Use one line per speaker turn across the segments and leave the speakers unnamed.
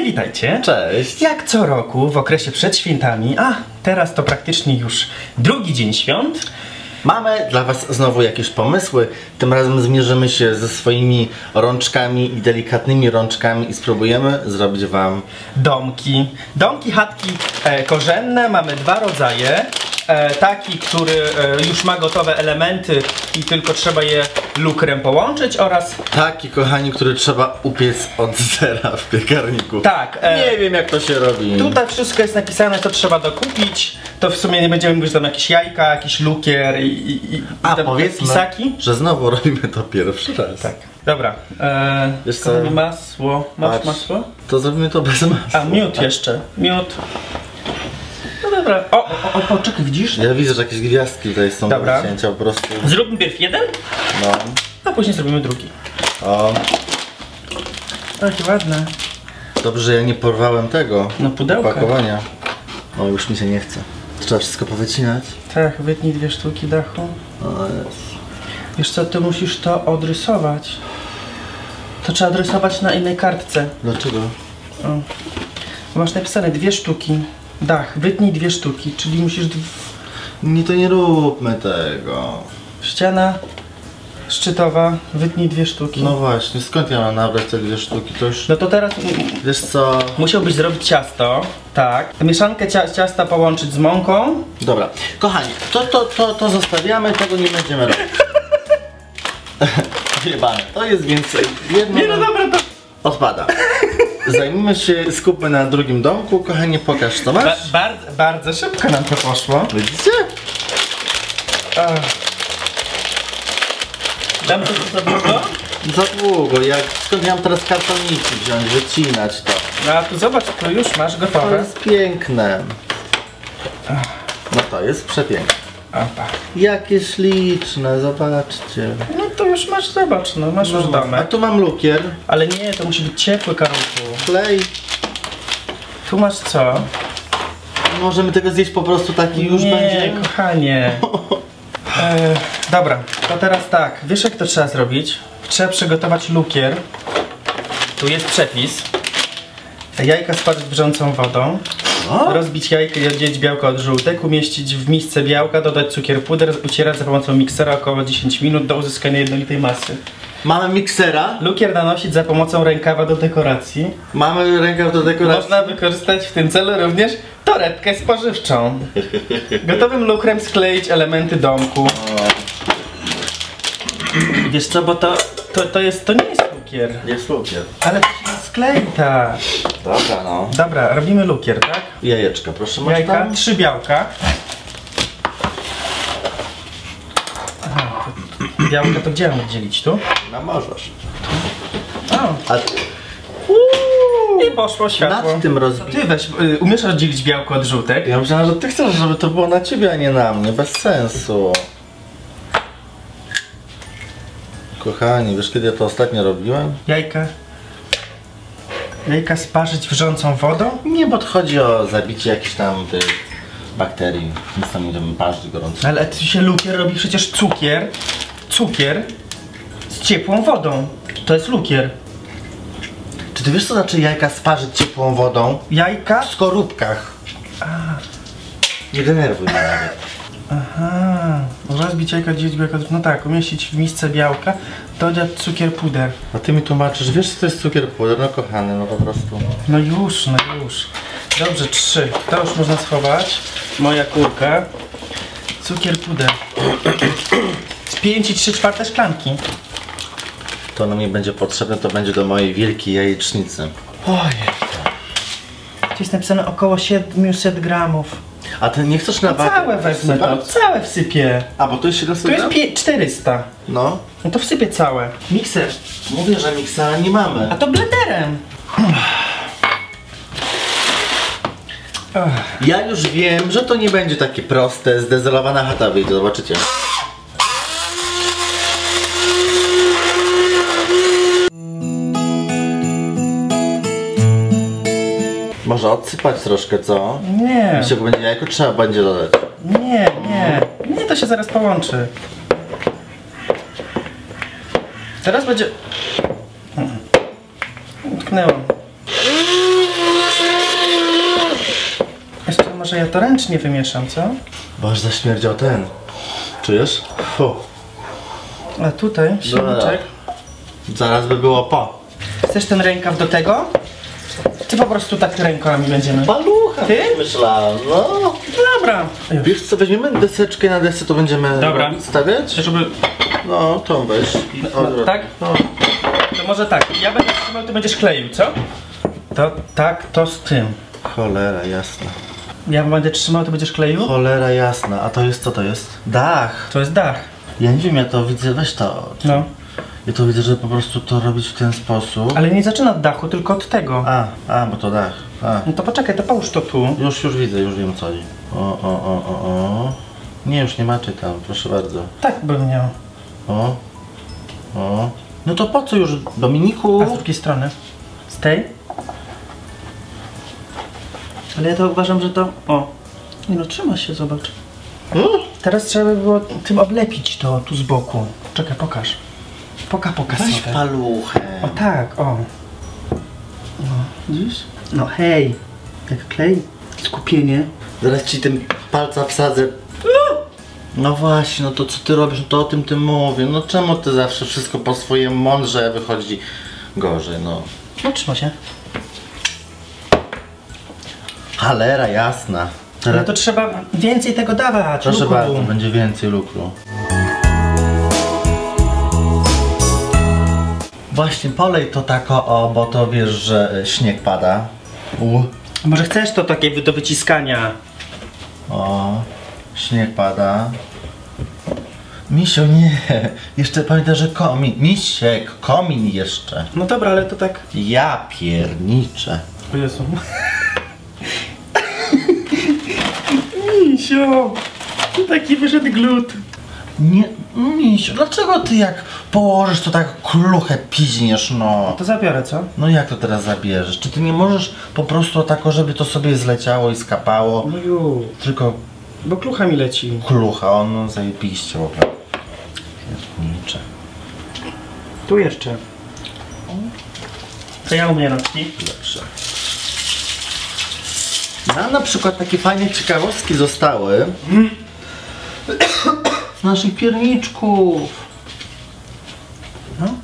witajcie.
Cześć.
Jak co roku w okresie przed świętami, a teraz to praktycznie już drugi dzień świąt,
mamy dla was znowu jakieś pomysły. Tym razem zmierzymy się ze swoimi rączkami i delikatnymi rączkami i spróbujemy zrobić wam
domki. Domki, chatki korzenne, mamy dwa rodzaje. Taki, który już ma gotowe elementy i tylko trzeba je lukrem połączyć, oraz
taki, kochani, który trzeba upiec od zera w piekarniku.
tak.
Nie wiem, jak to się robi.
Tutaj wszystko jest napisane, co trzeba dokupić. To w sumie nie będziemy mówić, że tam jakieś jajka, jakiś lukier i tam
powiedzmy,
pisaki.
że znowu robimy to pierwszy raz.
Tak. Dobra.
Wiesz co?
Kochani, masło. Masz
Patrz.
masło?
To zrobimy to bez masła.
A, miód jeszcze. Miód. No dobra. O, czekaj, widzisz?
Ja widzę, że jakieś gwiazdki tutaj są do
Dobra.
wycięcia po prostu.
Zróbmy pierw jeden,
No.
a później zrobimy drugi.
O,
Takie ładne.
dobrze, że ja nie porwałem tego
No, pudełka.
opakowania. O, już mi się nie chce. Trzeba wszystko powycinać.
Tak, wytnij 2 sztuki dachu.
O, jest.
Wiesz co, ty musisz to odrysować. To trzeba odrysować na innej kartce.
Dlaczego?
O. Masz napisane 2 sztuki. Dach, wytnij 2 sztuki, czyli musisz...
Nie, to nie róbmy tego.
Ściana szczytowa, wytnij 2 sztuki.
No właśnie, skąd ja mam nabrać te 2 sztuki? To już...
No to teraz
Wiesz co?
musiałbyś zrobić ciasto. Tak. Mieszankę ciasta połączyć z mąką.
Dobra, kochani, to zostawiamy, tego nie będziemy robić. Jebane, to jest więcej. Jedno
Nie, no dobra, to...
odpada. Zajmijmy się, skupmy na drugim domku. Kochanie, pokaż co masz.
Bardzo szybko nam to poszło.
Widzicie?
Dam to za długo?
Za długo, skąd ja mam teraz kartoniki wziąć, wycinać to?
No a tu zobacz, tu już masz
To
gotowe.
jest piękne. No to jest przepiękne.
Opa.
Jakie śliczne, zobaczcie.
No to już masz, zobacz, no masz już
A
domek.
tu mam lukier,
Ale nie, to musi być ciepły, Karolku.
klej.
Tu masz co?
Możemy tego zjeść po prostu taki już
nie,
będzie?
kochanie. Dobra, to teraz tak. Wiesz, jak to trzeba zrobić? Trzeba przygotować lukier. Tu jest przepis. Jajka sparzyć wrzącą wodą.
O?
Rozbić jajka i oddzielić białko od żółtek. Umieścić w misce białka, dodać cukier puder, ucierać za pomocą miksera około 10 minut do uzyskania jednolitej masy.
Mamy miksera,
Lukier nanosić za pomocą rękawa do dekoracji.
mamy rękaw do dekoracji.
Można wykorzystać w tym celu również torebkę spożywczą. Gotowym lukrem skleić elementy domku. Wiesz co, bo to nie jest lukier.
Jest lukier.
Ale to się sklei tak.
Dobra, no.
Dobra, robimy lukier, tak?
Jajeczka, proszę, masz
Jajka,
tam?
3 białka. Aha, to białka to gdzie mam dzielić? Tu?
No możesz.
O.
A
I poszło światło.
nad tym rozbi...
Ty weź, umiesz rozdzielić białko od żółtek?
Ja myślałem, że ty chcesz, żeby to było na ciebie, a nie na mnie. Bez sensu. Kochani, wiesz kiedy ja to ostatnio robiłem?
Jajka sparzyć wrzącą wodą?
Nie, bo chodzi o zabicie jakichś tam tych bakterii. Nic tam nie będziemy parzyć gorąco.
Ale tu się lukier robi przecież cukier z ciepłą wodą. To jest lukier.
Czy ty wiesz co znaczy jajka sparzyć ciepłą wodą?
Jajka?
W skorupkach. Nie denerwuj mnie nawet.
Aha. Rozbić jajka, oddzielić białko. No tak, umieścić w misce białka, dodać cukier puder.
A ty mi tłumaczysz, wiesz co to jest cukier puder? No kochany, no po prostu.
No już. Dobrze, 3. To już można schować. Moja kurka. Cukier puder. Z 5 i 3/4 szklanki.
To nam nie będzie potrzebne, to będzie do mojej wielkiej jajecznicy.
Ojej. Tu jest napisane około 700 gramów.
A ty nie chcesz na
No całe wezmę to, całe wsypię.
A, bo to jest 700
Tu jest
gram?
400.
No.
No to wsypię całe. Mikser.
Mówię, że miksera nie mamy.
A to blenderem.
Ja już wiem, że to nie będzie takie proste, zdezolowana chata wyjdzie, zobaczycie. Może odsypać troszkę, co?
Nie.
Jeśli będzie jajko, trzeba będzie dodać.
Nie, to się zaraz połączy. Teraz będzie... Utknęło. może ja to ręcznie wymieszam, co?
Bo aż zaśmierdział ten. Czujesz? Fu.
A tutaj silniczek.
Zaraz by było po.
Chcesz ten rękaw do tego? Czy po prostu tak rękami będziemy?
Palucha!
Ty?
Myślałem, no.
Dobra.
Wiesz co, weźmiemy deseczkę na desce, to będziemy
Dobra.
stawiać?
Żeby...
No, tą weź.
tak?
No.
To może tak, ja będę trzymał, ty będziesz kleił, co? To tak, to z tym.
Cholera jasna.
Ja będę trzymał, ty będziesz kleił?
Cholera jasna. A to jest co to jest? Dach.
To jest dach.
Ja nie wiem, ja to widzę, weź to.
No.
Ja to widzę, że po prostu to robić w ten sposób.
Ale nie zaczyna od dachu, tylko od tego.
Bo to dach.
No to poczekaj, to połóż to tu.
Już widzę, już wiem co chodzi. O. Nie, już nie macie tam, proszę bardzo.
Tak bym miał.
O. No to po co już, Dominiku?
A z drugiej strony? Z tej? Ale ja to uważam, że to... O. Nie no, trzyma się, zobacz. Teraz trzeba by było tym oblepić to tu z boku. Czekaj, pokaż. Pokaż
Weź
sobie.
paluchę.
O tak, o. No, widzisz? No hej. Jak klej. Skupienie.
Zaraz ci tym palca wsadzę. No właśnie, no to co ty robisz, no to o tym mówię. No czemu ty zawsze wszystko po swojemu mądrze wychodzi gorzej, no.
No trzyma się.
Cholera jasna.
Ale to trzeba więcej tego dawać.
Proszę
lukru.
bardzo, będzie więcej lukru. Właśnie polej to tak bo to wiesz, że śnieg pada.
Może chcesz to takie do wyciskania?
O, śnieg pada. Misio, nie. Jeszcze pamiętaj, że Misiek, komin jeszcze.
No dobra, ale to tak...
Ja pierniczę.
O Jezu. Misio! Taki wyszedł glut.
Nie, Misio, dlaczego ty jak położysz to tak kluchę piźniesz, no?
To zabiorę, co?
No jak to teraz zabierzesz? Czy ty nie możesz po prostu tak, żeby to sobie zleciało i skapało?
No już.
Tylko
Bo klucha mi leci.
klucha, on zajebiście w ogóle. Piernicze.
Tu jeszcze. To ja umiem rączki.
Lepsze. Nam na przykład takie fajne ciekawostki zostały z naszych pierniczków.
No.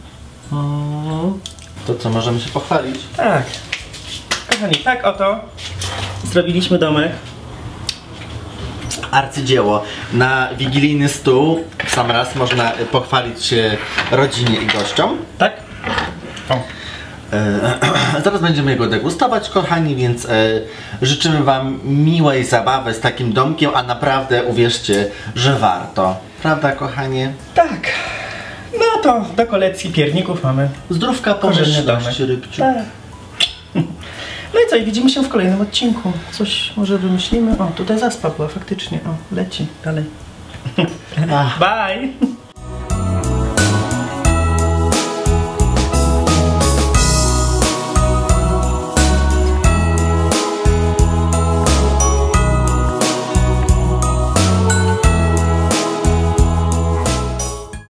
To co, możemy się pochwalić?
Tak. Kochani, tak oto zrobiliśmy domek.
Arcydzieło. Na wigilijny stół w sam raz można pochwalić się rodzinie i gościom.
Tak? O.
Zaraz będziemy go degustować, kochani, więc życzymy wam miłej zabawy z takim domkiem, a naprawdę uwierzcie, że warto. Prawda, kochanie?
Tak. No to do kolekcji pierników mamy.
Zdrówka,
Korzenny
pomyślności, rybciu.
Tak. No i co, i widzimy się w kolejnym odcinku. Coś może wymyślimy. O, tutaj zaspa była faktycznie. O, leci dalej. Bye!